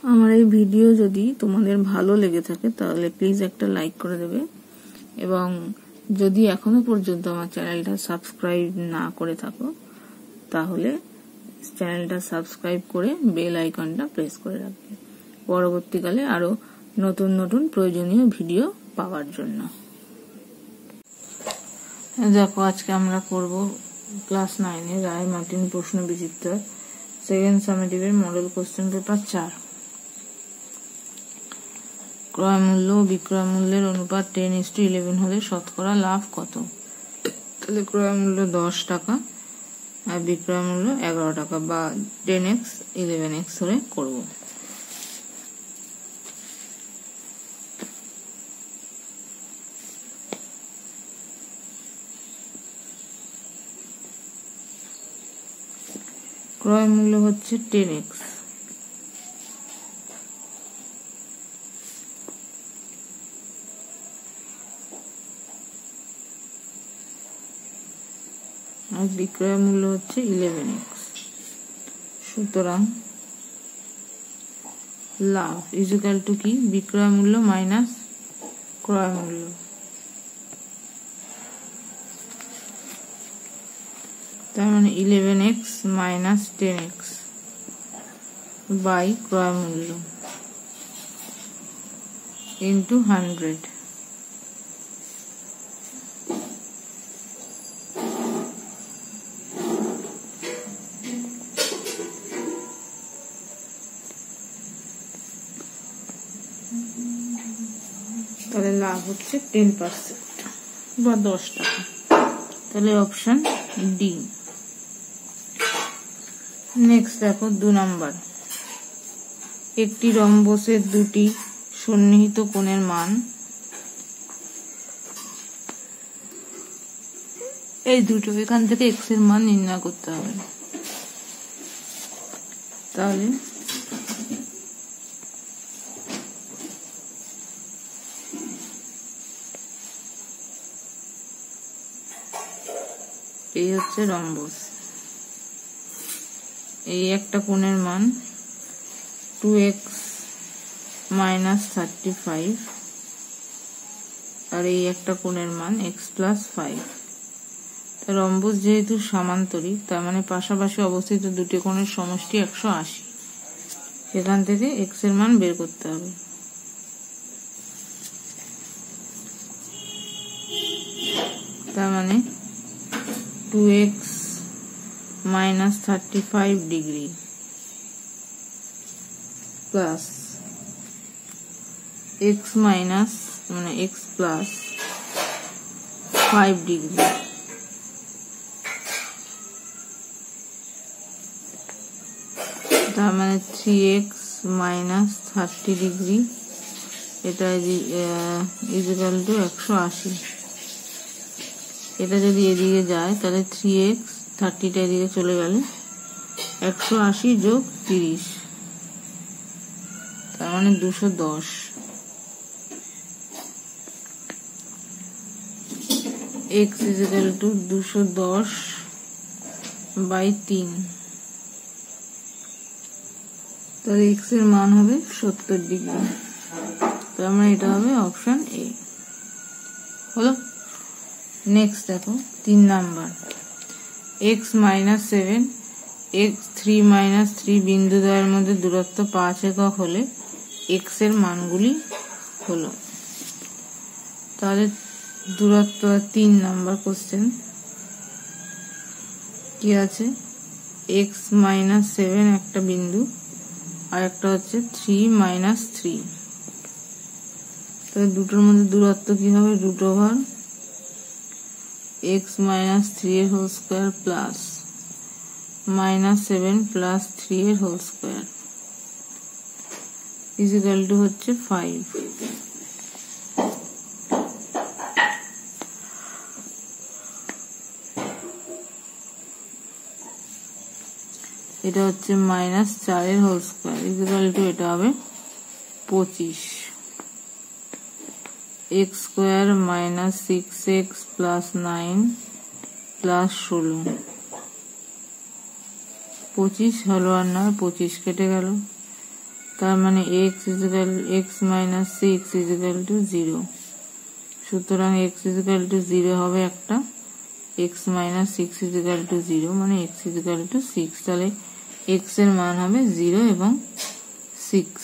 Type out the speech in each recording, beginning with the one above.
আমার এই ভিডিও যদি তোমাদের ভালো লেগে থাকে তাহলে প্লিজ একটা লাইক করে দেবে, এবং যদি এখনো পর্যন্ত আমার চ্যানেলটা সাবস্ক্রাইব না করে থাকো তাহলে চ্যানেলটা সাবস্ক্রাইব করে বেল আইকনটা প্রেস করে রাখবে পরবর্তীকালে আরো নতুন নতুন প্রয়োজনীয় ভিডিও পাওয়ার জন্য। দেখো, আজকে আমরা করব ক্লাস 9 এর রায় মার্টিন প্রশ্ন বিচিত্র সেকেন্ড সামেটিভের মডেল কোশ্চেন পেপার 4। ক্রয় মূল্য ও বিক্রয় মূল্যের অনুপাত 10:11 হলে শতকরা লাভ কত? তাহলে ক্রয় মূল্য 10 টাকা আর বিক্রয় মূল্য 11 টাকা বা 10x 11x ধরে করব। ক্রয় মূল্য হচ্ছে 10x, আর বিক্রয় মূল্য হচ্ছে 11x। সুতরাং লাভ ইকুয়াল টু কি? বিক্রয় মূল্য মাইনাস ক্রয় মূল্য। তার মানে 11x মাইনাস 10x বাই ক্রয় মূল্য ইন্টু 100। তাহলে লাভ হচ্ছে 10% বা 10 টাকা। তাহলে অপশন ডি। নেক্সট দেখো 2 নাম্বার। একটি রম্বসের দুটি সন্নিহিত কোণের মান এই দুটো, এখান থেকে x এর মান নির্ণয় করতে হবে। তাহলে এই হচ্ছে রম্বস, এই একটা কোণের মান 2x মাইনাস 35 আর এই একটা কোণের মান x প্লাস 5। রম্বস যেহেতু সমান্তরিক তার মানে পাশাপাশি অবস্থিত দুটি কোণের সমষ্টি 180। এখান থেকে x এর মান বের করতে হবে। তার মানে 2x minus 35 degree plus x minus মানে x প্লাস 5 ডিগ্রি, তার মানে 3x মাইনাস 30 ডিগ্রি, এটা ইকুয়াল টু 180। এটা যদি এদিকে যায় তাহলে 3x 30টা এদিকে চলে গেলে 180 যোগ 30, তার মানে 210। x equal to 210 by 3। তাহলে x এর মান হবে 70 ডিগ্রি। তার মানে এটা হবে অপশন এ। হলো। নেক্সট দেখো 3 number. x minus 7 x 3 minus 3 বিন্দুদ্বয়ের মধ্যে দূরত্ব 5 একক হলে x এর মানগুলি হলো। তাহলে দূরত্ব 3 নাম্বার কোশ্চেন কি আছে? x মাইনাস 7 একটা বিন্দু আর একটা হচ্ছে 3 মাইনাস 3। তাহলে দুটোর মধ্যে দূরত্ব কি হবে? রুট ওভার x মাইনাস 3 এর whole square plus minus 7 plus 3 এর হোল স্কোয়ার ইকুয়াল টু হচ্ছে 5। এটা হচ্ছে মাইনাস 4 এর হোল স্কোয়ার ইকুয়াল টু এটা হবে 25। x square minus 6x plus 9 plus 16। 25 হলো আর নয়, 25 কেটে গেল, তার মানে x মাইনাস 6 ইজিক্যাল টু 0। সুতরাং x ইজিক্যাল টু 0 হবে একটা, x মাইনাস 6 ইজিক্যাল টু 0 মানে x ইজিক্যাল টু 6। তাহলে x এর মান হবে 0 এবং 6।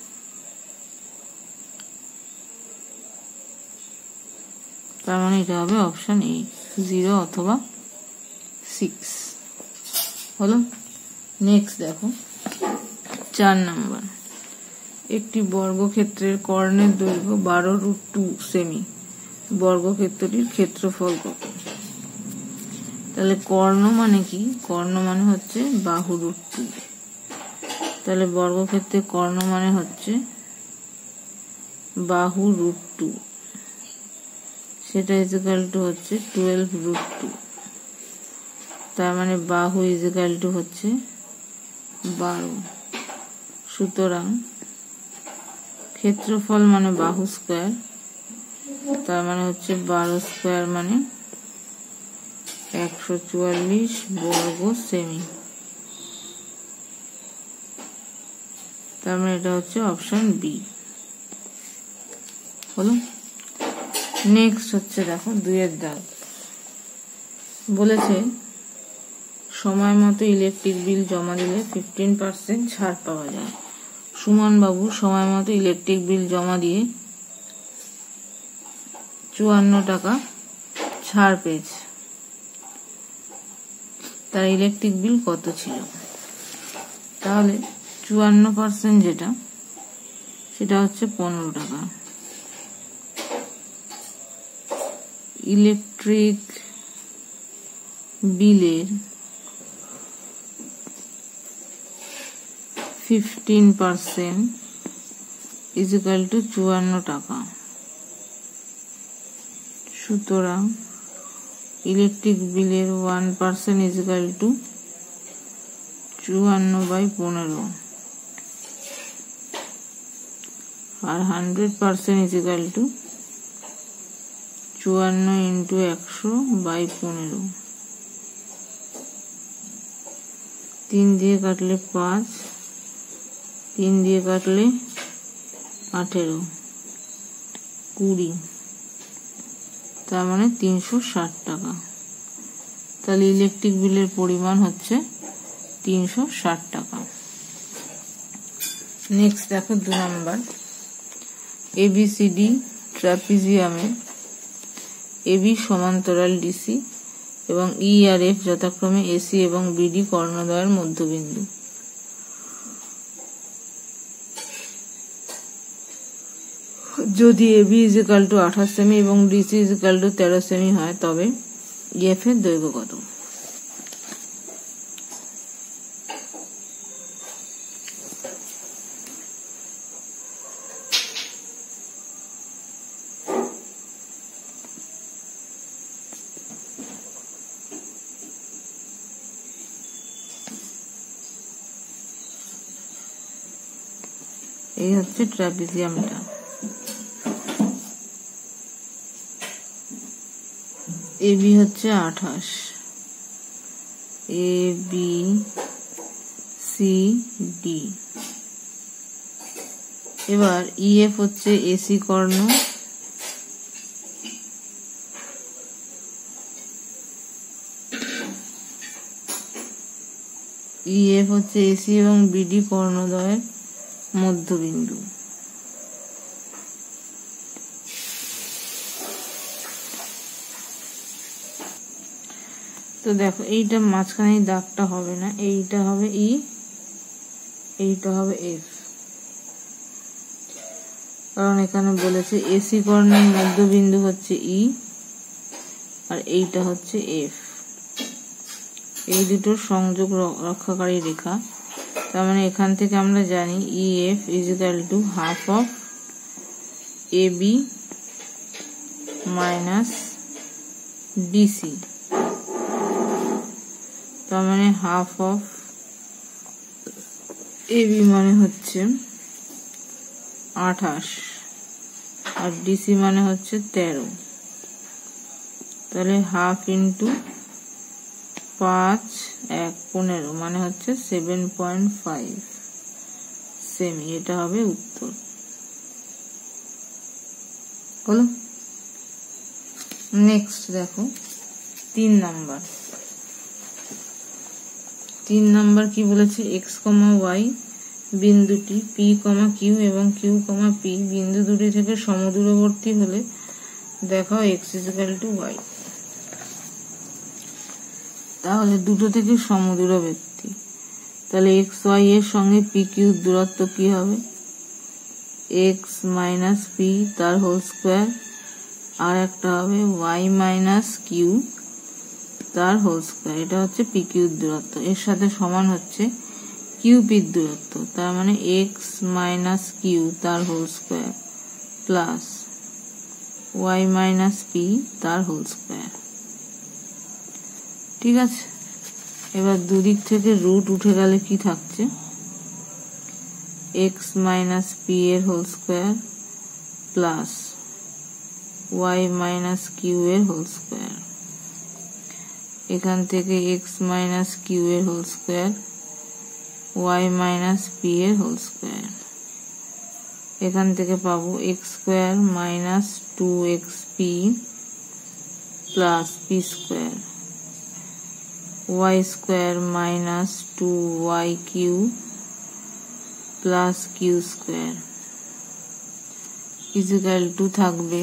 তার মানে এটা হবে অপশন এ, 0 অথবা 6 হলো। নেক্সট দেখো 4 নাম্বার। একটি বর্গক্ষেত্রের কর্ণের দৈর্ঘ্য 12√2 সেমি, বর্গক্ষেত্রটির ক্ষেত্রফল কত? তাহলে কর্ণ মানে কি? কর্ণ মানে হচ্ছে বাহু √2। তাহলে বর্গক্ষেত্রের কর্ণ মানে হচ্ছে বাহু √2, সেটা ইজিক্যাল টু হচ্ছে 12√2। তার মানে বাহু ইজিক্যাল টু হচ্ছে 12। সুতরাং ক্ষেত্রফল মানে বাহু স্কয়ার, তার মানে হচ্ছে 12 স্কয়ার মানে 144 বর্গ সেমি। তার মানে এটা হচ্ছে অপশন বি হলো। নেক্সট হচ্ছে দেখো 2 এর দাগ। বলেছে সময় মতো ইলেকট্রিক বিল জমা দিলে 15% ছাড় পাওয়া যায়। সুমন বাবু সময় মতো ইলেকট্রিক বিল জমা দিয়ে 54 টাকা ছাড় পেয়েছে। তার ইলেকট্রিক বিল কত ছিল? তাহলে 54% যেটা, সেটা হচ্ছে 15 টাকা। ইলেকট্রিক বিলের 15% ইজিক্যাল টু 54 টাকা। সুতরাং ইলেকট্রিক বিলের 1% ইজিক্যাল টু 54/15 আর 100% ইজিক্যাল টু 54 ইন্টু 100/15। 3 দিয়ে কাটলে 5, 3 দিয়ে কাটলে 18, 20, তার মানে 360 টাকা। তাহলে ইলেকট্রিক বিলের পরিমাণ হচ্ছে 360 টাকা। নেক্সট দেখো 2 নাম্বার। ABCD ট্রাপিজিয়ামে AB সমান্তরাল DC এবং E আর F যথাক্রমে AC এবং BD কর্ণদ্বয়ের মধ্যবিন্দু। যদি AB ইজিক্যাল টু 28 সেমি এবং DC ইজিক্যাল টু 13 সেমি হয়, তবে EF এর দৈর্ঘ্য কত? এই হচ্ছে ট্রাপিজিয়ামটা। AB হচ্ছে 28, ABCD। এবার EF হচ্ছে AC কর্ণ, EF হচ্ছে AC এবং BD কর্ণদ্বয়ের মধ্যবিন্দু। তো দেখো এইটা মাঝখানে দাগটা হবে না, এইটা হবে E, এইটা হবে F। কারণ এখানে বলেছে AC কর্ণের মধ্যবিন্দু হচ্ছে E আর এইটা হচ্ছে F। এই দুটোর সংযোগ রক্ষাকারী রেখা। তার মানে এখান থেকে আমরা জানি EF equal to half of AB minus DC। তার মানে হাফ অফ AB মানে হচ্ছে 28 আর DC মানে হচ্ছে 13। তাহলে হাফ ইন্টু 5, 1, 15 মানে হচ্ছে 7.5। সেমি, এটা হবে উত্তর। হলো। নেক্সট দেখো 3 নাম্বার। 3 নাম্বার কি বলেছে, এক্স কমা ওয়াই বিন্দুটি পি কমা কিউ এবং কিউ কমা পি বিন্দু দুটি থেকে সমদূরবর্তী হলে দেখাও এক্স ইকুয়াল টু ওয়াই। তাহলে দুটো থেকে সমদূরবর্তী, তাহলে এক্স ওয়াই এর সঙ্গে পি কিউ দূরত্ব কি হবে, এক্স মাইনাস পি তার হোল স্কোয়ার, আর একটা হবে ওয়াই মাইনাস কিউ তার হোল স্কোয়ার। এটা হচ্ছে পি কিউ দূরত্ব। এর সাথে সমান হচ্ছে কিউ পির দূরত্ব, তার মানে এক্স মাইনাস কিউ তার whole square plus y minus p তার হোল স্কোয়ার। ঠিক আছে, এবার দুদিক থেকে রুট উঠে গেলে কি থাকছে, এক্স মাইনাস পি এর whole square plus y minus q এর হোল স্কোয়ার। এখান থেকে এক্স মাইনাস কিউ এর whole square, y minus p এর হোল স্কোয়ার। এখান থেকে পাবো x square minus 2xp plus p square, y square minus 2yq plus q square equal to থাকবে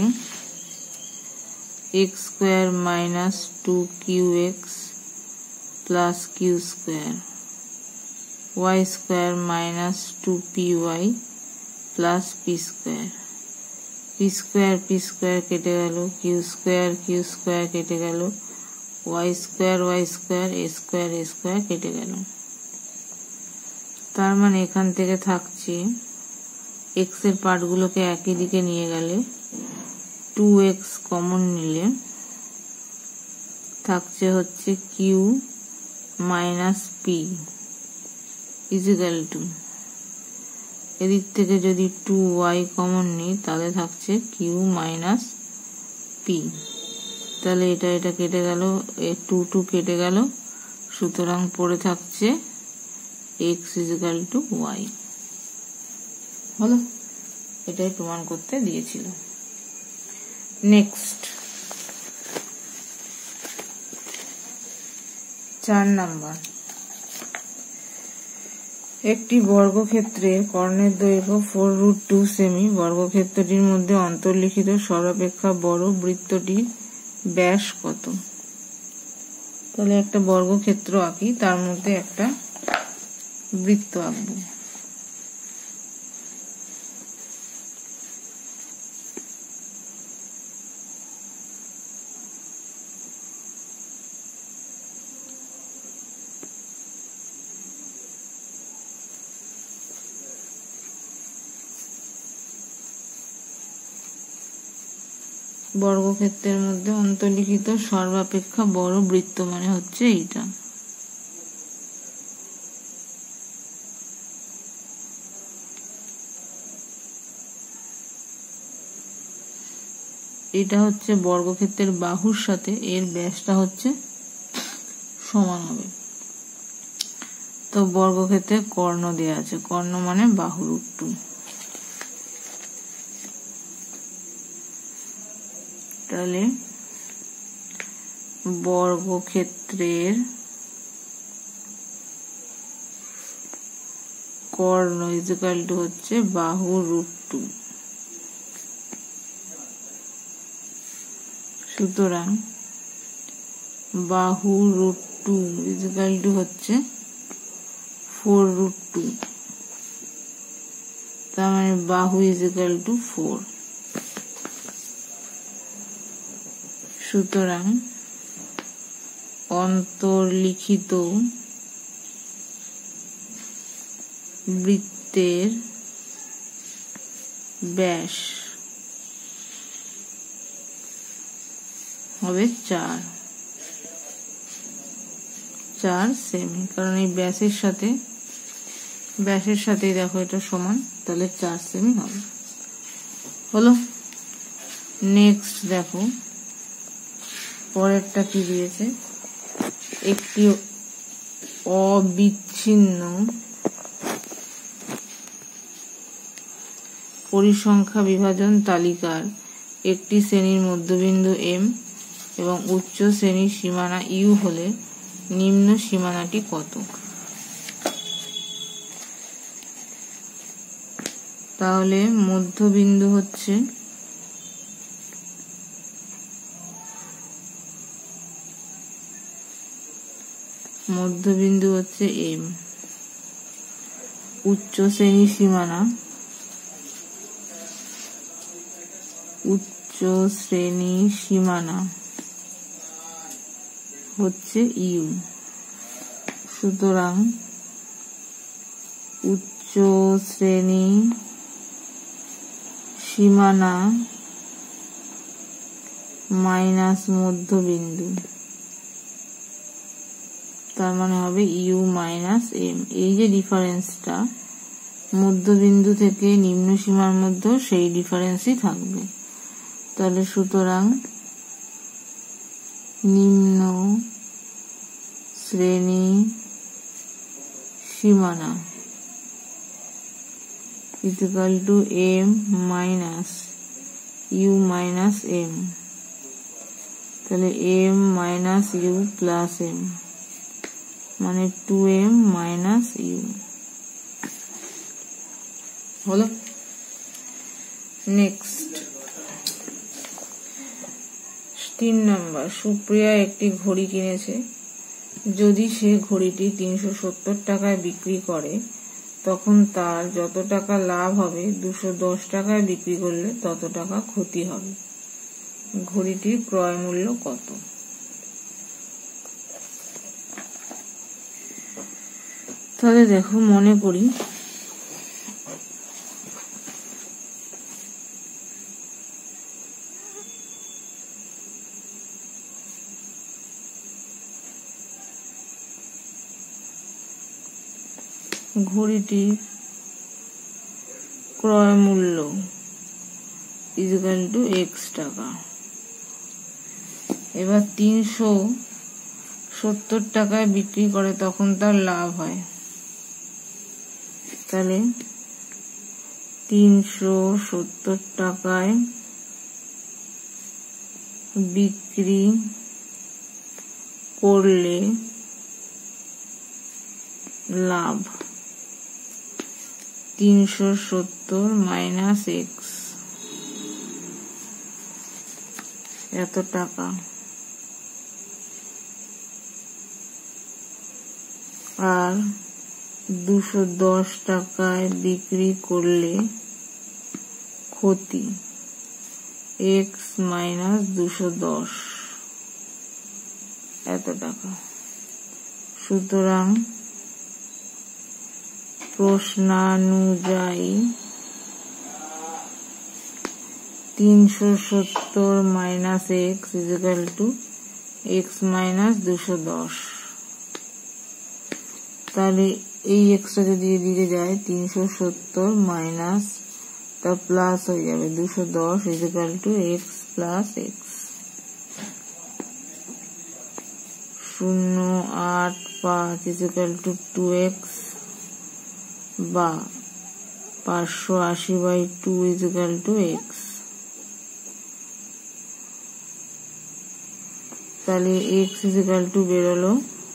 x square minus 2qx plus q square, y square minus 2py plus p square. P square কেটে গেল, Q square কেটে গেল, Y square এ square কেটে গেল। তার মানে এখান থেকে থাকছে এক্স এর পার্টগুলোকে একই দিকে নিয়ে গেলে 2x কমন নিলে থাকছে হচ্ছে q minus p equal to, এদিক থেকে যদি 2y কমন নিই তাহলে থাকছে কিউ মাইনাস পি। তাহলে এটা কেটে গেল, 2 কেটে গেল, সুতরাং পড়ে থাকছে এক্স ইকুয়াল টু ওয়াই। হলো, এটাই প্রমাণ করতে দিয়েছিল। Next 4 number. একটি বর্গক্ষেত্রের কর্ণের দৈর্ঘ্য 4√2 সেমি। বর্গক্ষেত্রটির মধ্যে অন্তর্লিখিত সর্বাপেক্ষা বড় বৃত্তটির ব্যাস কত? তাহলে একটা বর্গক্ষেত্র আঁকি, তার মধ্যে একটা বৃত্ত আঁকবো। বর্গক্ষেত্রের মধ্যে অন্তর্লিখিত সর্বাপেক্ষা বড় বৃত্ত মানে হচ্ছে এইটা। এটা হচ্ছে বর্গক্ষেত্রের বাহুর সাথে এর ব্যাসটা হচ্ছে সমান হবে। তো বর্গক্ষেত্রের কর্ণ দেয়া আছে, কর্ণ মানে বাহু √2। তাহলে বর্গক্ষেত্রের কর্ণ ইকুয়াল টু হচ্ছে বাহু √2। সুতরাং বাহু √2 ইকুয়াল টু হচ্ছে 4√2। তার মানে বাহু ইকুয়াল টু 4। সুতরাং অন্তর্লিখিত বৃত্তের ব্যাস হবে 4 সেমি, কারণ এই ব্যাসের সাথে দেখো এটা সমান, তাহলে 4 সেমি হবে। হলো। নেক্সট দেখো পরেরটা কি দিয়েছে, একটি অবিচ্ছিন্ন পরিসংখ্যা বিভাজন তালিকার একটি শ্রেণীর মধ্যবিন্দু m এবং উচ্চ শ্রেণীর সীমানা u হলে নিম্ন সীমানাটি কত? তাহলে মধ্যবিন্দু হচ্ছে m, উচ্চ শ্রেণীর সীমানা হচ্ছে u। সুতরাং উচ্চ শ্রেণী সীমানা মাইনাস মধ্যবিন্দু, তার মানে হবে u মাইনাস m। এই যে ডিফারেন্সটা মধ্যবিন্দু থেকে নিম্ন সীমার মধ্যে, সেই ডিফারেন্সই থাকবে। তাহলে সুতরাং নিম্ন শ্রেণী সীমানা equal to m minus u minus m। তাহলে m minus u plus m মানে 2m মাইনাস u হলো। নেক্সট 3 নম্বর, সুপ্রিয়া একটি ঘড়ি কিনেছে। যদি সে ঘড়িটি 370 টাকায় বিক্রি করে তখন তার যত টাকা লাভ হবে 210 টাকায় বিক্রি করলে তত টাকা ক্ষতি হবে। ঘড়িটির ক্রয় মূল্য কত? তাহলে দেখো, মনে করি ঘড়িটির ক্রয় মূল্য ইকুয়াল টু x টাকা। এবার 370 টাকায় বিক্রি করে তখন তার লাভ হয়। তাহলে 370 টাকায় বিক্রি করলে লাভ 370 মাইনাস x, এত টাকা। আর 210 টাকায় বিক্রি করলে ক্ষতি x মাইনাস 210, এত টাকা। সুতরাং প্রশ্নানুযায়ী 370 minus x equal to x minus 210। তাহলে এই এক্সটা যদি এদিকে যায় 370 মাইনাস তার প্লাস হয়ে যাবে 210 equal to x plus x। 085 equal to 2x বা 580/2 ইকুয়াল টু x। তাহলে x ইকুয়াল টু বেরোলো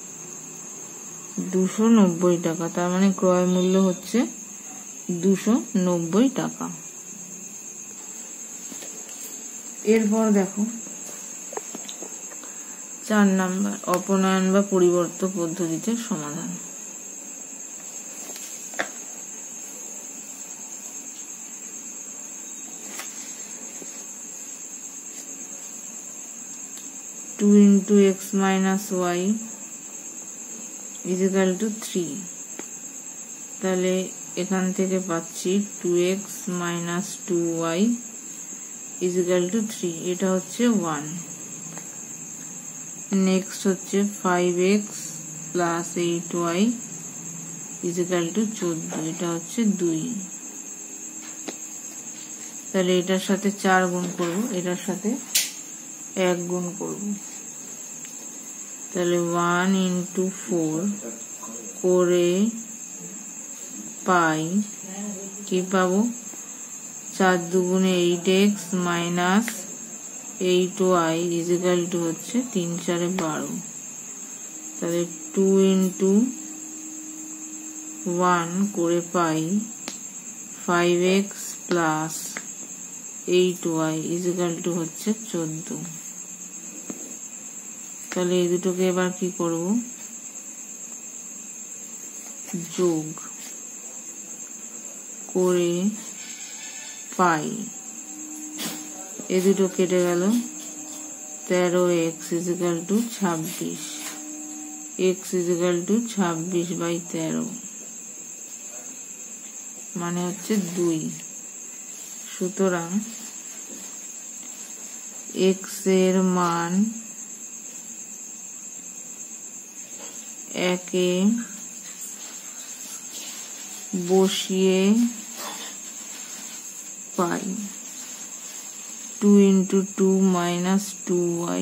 290 টাকা। তার মানে ক্রয় মূল্য হচ্ছে 290 টাকা। এরপর দেখো 4 নাম্বার, অপনয়ন বা পরিবর্তন পদ্ধতিতে সমাধান। Two into x minus y equal to 3। তাহলে এখান থেকে পাচ্ছি 2x minus 2y equal to 3, এটা হচ্ছে 1। নেক্সট হচ্ছে 5x plus 8y equal to 14, এটা হচ্ছে 2। তাহলে এটার সাথে 4 গুণ করব, এটার সাথে 1 গুণ করব। তাহলে 1 ইন্টু 4 করে পাই কি পাবো 4 দুগুণে 8x minus 8y is equal two হচ্ছে 3 4 12। তাহলে 2 into 1 করে পাই 5x plus 8y is equal two হচ্ছে 14। তাহলে এই দুটোকে এবার কি করব, যোগ করে পাই, এই দুটো কেটে গেল, 13x equal to 26, x equal to 26/13 মানে হচ্ছে 2। সুতরাং x এর মান 1 এ বসিয়ে পাই 2 into 2 minus 2y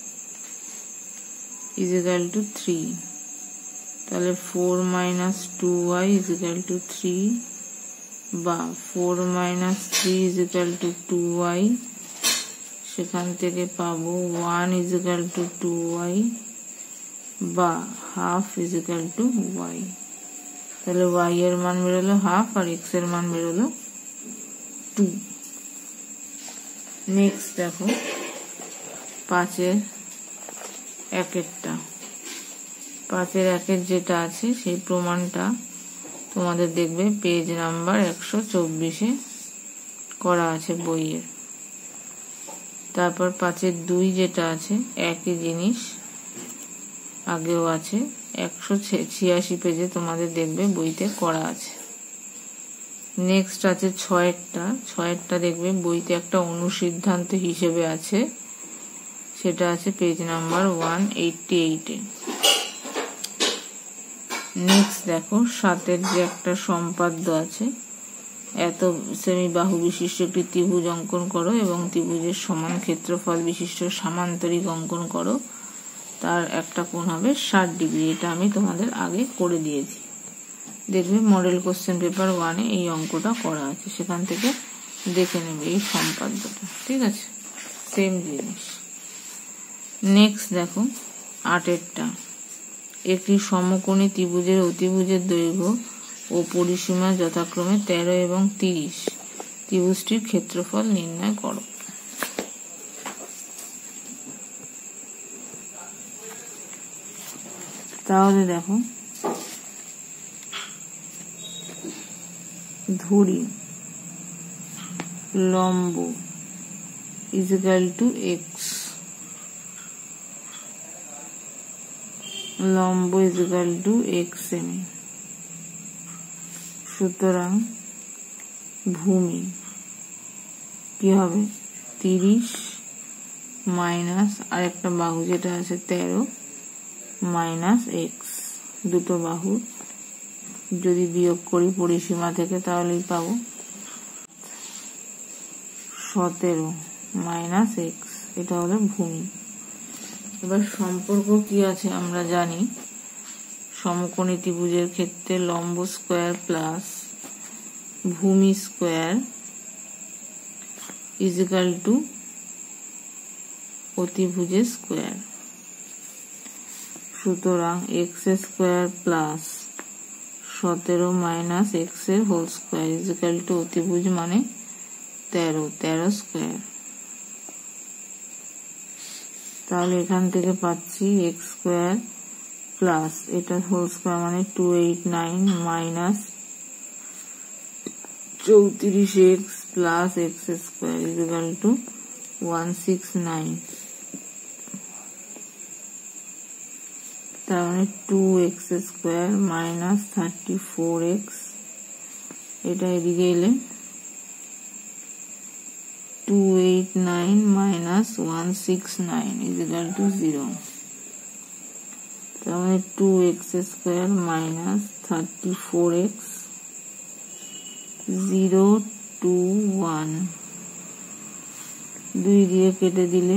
is equal to 3। তাহলে 4 minus 2y is equal to 3 বা 4 minus 3 is equal to 2y, সেখান থেকে পাবো 1 is equal to 2y বা half is equal to y। তাহলে y এর মান বেরোলো হাফ আর x এর মান বেরোলো 2। নেক্সট দেখো 5-এর 1-এরটা, 5-এর 1-এর যেটা আছে সেই প্রমাণটা তোমাদের দেখবে পেজ নাম্বার 124-এ করা আছে বইয়ের। তারপর 5-এর 2 যেটা আছে একই জিনিস আগেও আছে, 186 পেজে তোমাদের দেখবে বইতে করা আছে। নেক্সট আছে 6-এরটা, 6-এরটা দেখবে বইতে একটা অনুসিদ্ধান্ত হিসেবে আছে, সেটা আছে পেজ নাম্বার 188-এ। নেক্সট দেখো 7-এর যে একটা সম্পাদ্য আছে, এত সেমি বাহু বিশিষ্ট একটি ত্রিভুজ অঙ্কন করো এবং ত্রিভুজের সমান ক্ষেত্রফল বিশিষ্ট সামান্তরিক অঙ্কন করো, তার একটা কোণ হবে 60 ডিগ্রি। এটা আমি তোমাদের আগে করে দিয়েছি, দেখবে মডেল কোশ্চেন পেপার 1-এ এই অঙ্কটা করা আছে, সেখান থেকে দেখে নেবে এই সম্পাদ্যটা, ঠিক আছে, সেম জিনিস। নেক্সট দেখো 8-এরটা, একটি সমকোণী ত্রিভুজের অতিভুজের দৈর্ঘ্য ও পরিসীমা যথাক্রমে 13 এবং 30, ত্রিভুজটির ক্ষেত্রফল নির্ণয় করো। তাহলে দেখো ধরি লম্ব ইজিক্যাল টু এক্স, লম্ব ইজিক্যাল টু এক্স সেমি। সুতরাং ভূমি কি হবে 30 মাইনাস আর একটা বাহু যেটা আছে 13 মাইনাস এক্স, দুটো বাহু যদি বিয়োগ করি পরিসীমা থেকে তাহলেই পাবো 17 মাইনাস এক্স, এটা হলো ভূমি। এবার সম্পর্ক কি আছে আমরা জানি, সমকোণী ত্রিভুজের ক্ষেত্রে লম্ব স্কয়ার প্লাস ভূমি স্কয়ার ইজিক্যাল টু অতিভুজের স্কয়ার। সুতরাং x square plus 17 minus x এর হোল স্কয়ার ইজিক্যাল টু অতিভুজ মানে 13 স্কয়ার। তাহলে এখান থেকে পাচ্ছি এক্স স্কয়ার প্লাস এটা হোল স্কয়ার মানে 289 minus 34x plus x square equal to 169। তার মানে 2x স্কয়ার মাইনাস 34x, এটা এদিকে এলে 289 মাইনাস 169 ইজিক্যাল টু 0। তার মানে 2x স্কয়ার মাইনাস 34x 0 2 1, 2 দিয়ে কেটে দিলে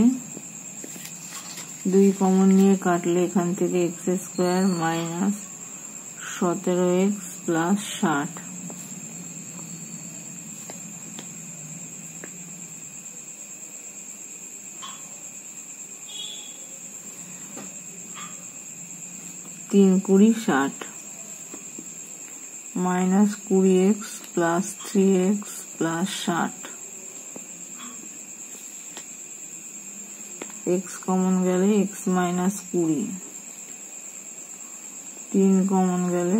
2 কমন নিয়ে কাটলে এখান থেকে x square minus 17x plus 60 3 20 60 minus 20x plus 3x plus 60 x common गেলে x माइनस 20 3 कॉमन गেলে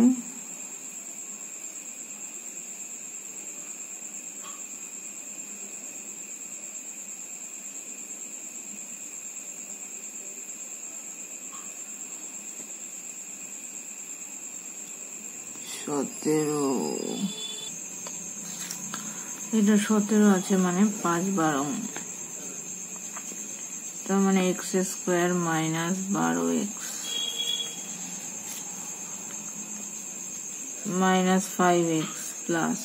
17 এটা 17 আছে মানে 5 12 তার মানে x square minus 12x minus 5x plus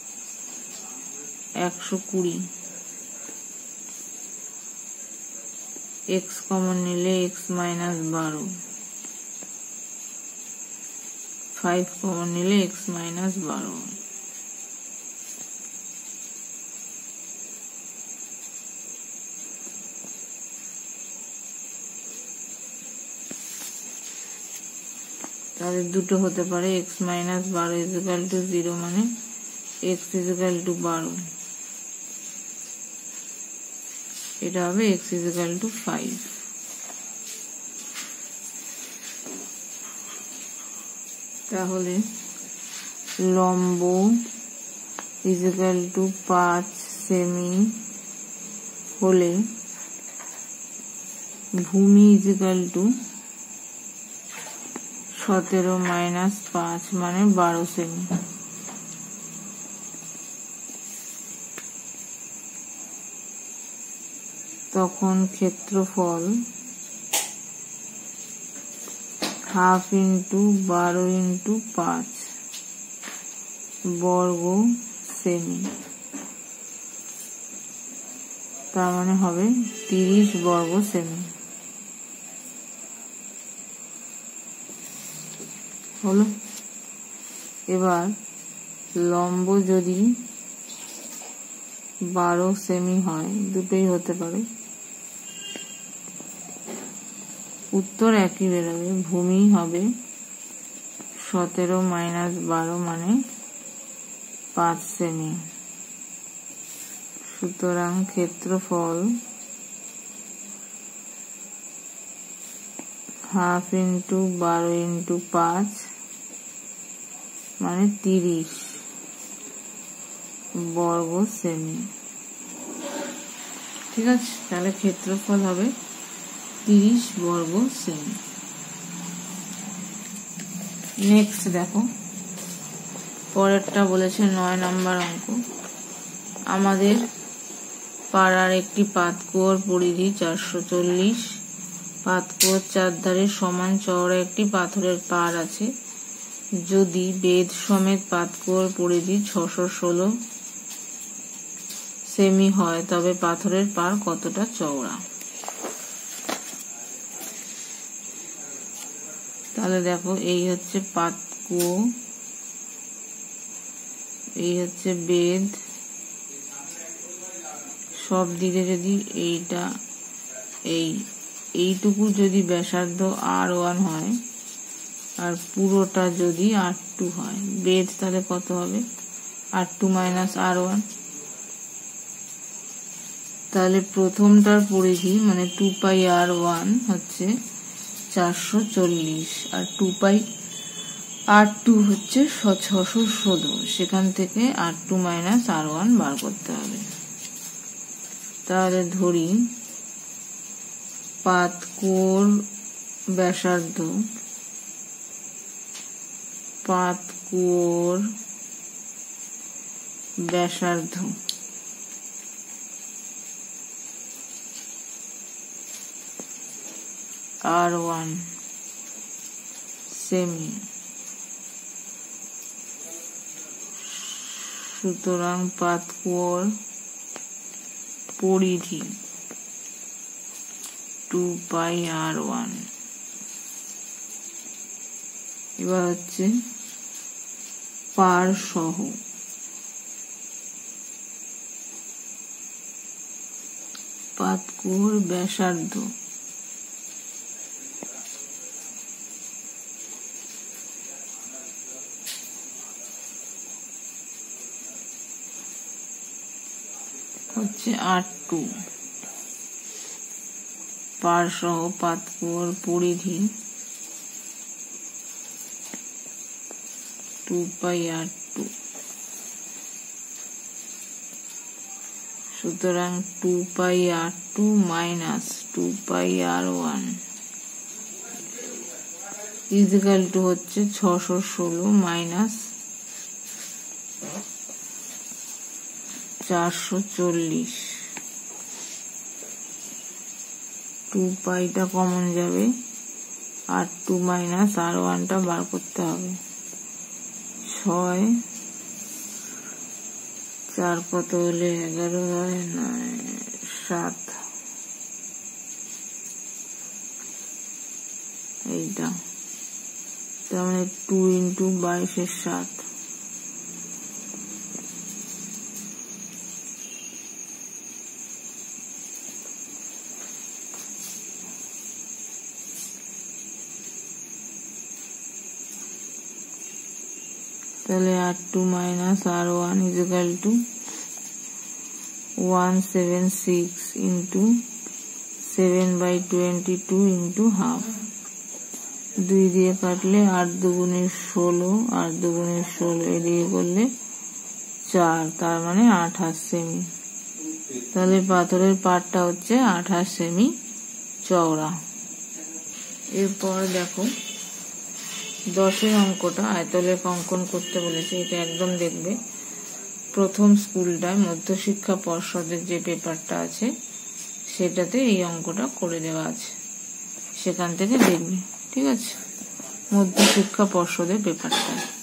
120 x common निले x माइनस 12 5 कॉमन निले x माइनस 12 তাহলে দুটো হতে পারে x মাইনাস 12 ইকুয়াল টু 0 মানে x ইকুয়াল টু 12 এটা হবে x ইকুয়াল টু 5 তাহলে লম্ব ইকুয়াল টু 5 সেমি হলে ভূমি ইকুয়াল টু 17 माइनस 5 माने 12 सेमी তখন ক্ষেত্রফল হাফ ইনটু 12 ইনটু 5 বর্গ সেমি তার মানে হবে 30 বর্গ সেমি হলো এবার লম্ব যদি 12 সেমি হয় দুটোই হতে পারে উত্তর একই বেরোবে ভূমি হবে 17 মাইনাস 12 মানে 5 সেমি সুতরাং ক্ষেত্রফল हाफ इंटू 12 इंटू 5 माने 30 বর্গ সেমি ঠিক আছে তাহলে ক্ষেত্রফল হবে 30 বর্গ সেমি নেক্সট দেখো পরেরটা বলেছে 9 নাম্বার অঙ্ক আমাদের পাড়ার একটি পাতকুয়োর পরিধি 440 পাতকুয়োর চারধারে সমান চওড়া একটি পাথরের পাড় আছে যদি বেদ সমেত পাতকুয়োর পরিধি 616 সেমি হয় তবে পাথরের পাড় কতটা চওড়া তাহলে দেখো এই হচ্ছে পাতকুয়ো এই হচ্ছে বেদ সব দিকে যদি এইটা এইটুকু যদি ব্যাসার্ধ R1 হয় আর পুরোটা যদি R2 হয় বেদ তাহলে কত হবে R2 মাইনাস R1 তাহলে প্রথমটার পরিধি মানে 2 পাই R1 হচ্ছে 440 আর 2 পাই R2 হচ্ছে 616 সেখান থেকে R2 মাইনাস R1 বার করতে হবে তাহলে ধরি পাতকুয়োর ব্যাসার্ধ R1 সেমি সুতরাং পাতকুয়োর পরিধি 2 পাই R1 এবার হচ্ছে পাড় সহ পাতকুয়োর ব্যাসার্ধ হচ্ছে 8-2 পার সহ পাতকুয়োর পরিধি 2πr2। সুতরাং 2πr2 minus 2πr1 equal to হচ্ছে 616 মাইনাস 440। 2πটা কমন যাবে, r2 মাইনাস r1টা বার করতে হবে। 6 4 কত হলে 11 হয়, 7 এইটা, তার মানে 2 ইন্টু 22 7। তাহলে r2 minus r1 equal to 176 into 7/22 into half. 2 দিয়ে কাটলে 8 দুগুণে 16, 8 দুগুণে 16 এদিকে করলে 4, তার মানে 28 সেমি। তাহলে পাথরের পাটটা হচ্ছে 28 সেমি চওড়া। এরপর দেখো 10 অঙ্কটা আয়তলেখ অঙ্কন করতে বলেছে। এটা একদম দেখবে প্রথম স্কুলটায় মধ্যশিক্ষা পর্ষদের যে পেপারটা আছে সেটাতে এই অঙ্কটা করে দেওয়া আছে, সেখান থেকে দেখবে। ঠিক আছে, মধ্যশিক্ষা পর্ষদের পেপারটা।